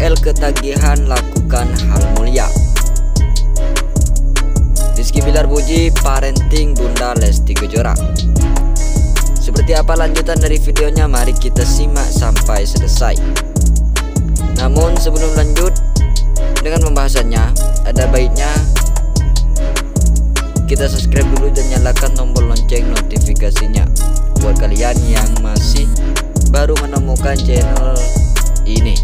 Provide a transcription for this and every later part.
L ketagihan lakukan hal mulia. Rizky Bilar puji parenting Bunda Lesti Kejora. Seperti apa lanjutan dari videonya, mari kita simak sampai selesai. Namun sebelum lanjut dengan pembahasannya, ada baiknya kita subscribe dulu dan nyalakan tombol lonceng notifikasinya buat kalian yang masih baru menemukan channel ini.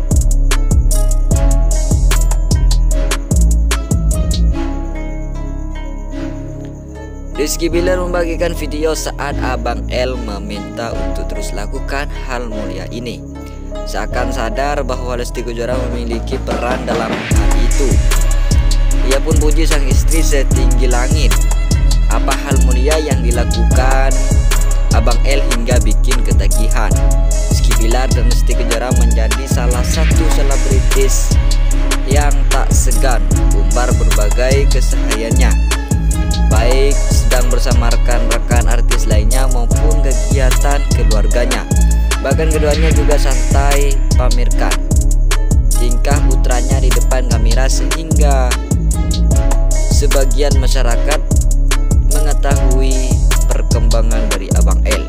Rizky Bilar membagikan video saat Abang L meminta untuk terus lakukan hal mulia ini. Seakan sadar bahwa Lesti Kejora memiliki peran dalam hal itu. Ia pun puji sang istri setinggi langit. Apa hal mulia yang dilakukan Abang L hingga bikin ketagihan? Rizky Bilar dan Lesti Kejora menjadi salah satu selebritis yang tak segan umbar berbagai kesehariannya, baik sedang bersama rekan-rekan artis lainnya maupun kegiatan keluarganya. Bahkan keduanya juga santai pamerkan tingkah putranya di depan kamera, sehingga sebagian masyarakat mengetahui perkembangan dari Abang L.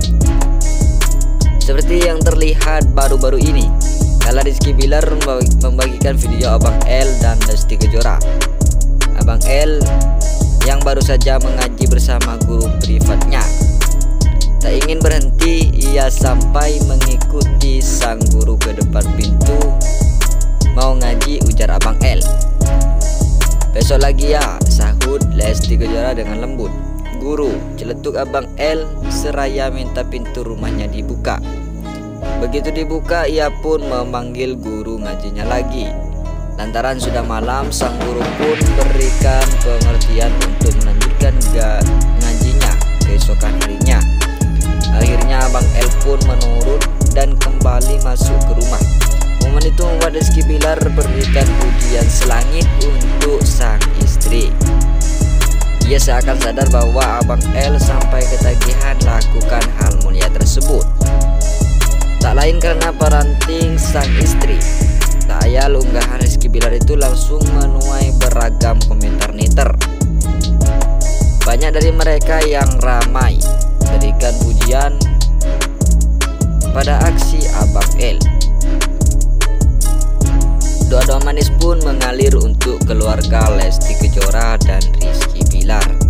Seperti yang terlihat baru-baru ini kala Rizky Bilar membagikan video Abang L dan Lesti Kejora. Abang L yang baru saja mengaji bersama guru privatnya. Tak ingin berhenti, ia sampai mengikuti sang guru ke depan pintu. Mau ngaji, ujar Abang L. Besok lagi ya, sahut Lesti Kejora dengan lembut. Guru, celetuk Abang L seraya minta pintu rumahnya dibuka. Begitu dibuka, ia pun memanggil guru ngajinya lagi. Lantaran sudah malam, sang guru pun berikan pengertian untuk melanjutkan ngajinya keesokan harinya. Akhirnya Abang L pun menurut dan kembali masuk ke rumah. Momen itu membuat Rizky Bilar berikan pujian selangit untuk sang istri. Ia seakan sadar bahwa Abang L sampai ketagihan lakukan hal mulia tersebut. Tak lain karena parenting sang istri. Tak ayal unggahan Rizky Bilar itu langsung menuai beragam komentar netizen. Banyak dari mereka yang ramai berikan pujian pada aksi Abang L. Doa-doa manis pun mengalir untuk keluarga Lesti Kejora dan Rizky Bilar.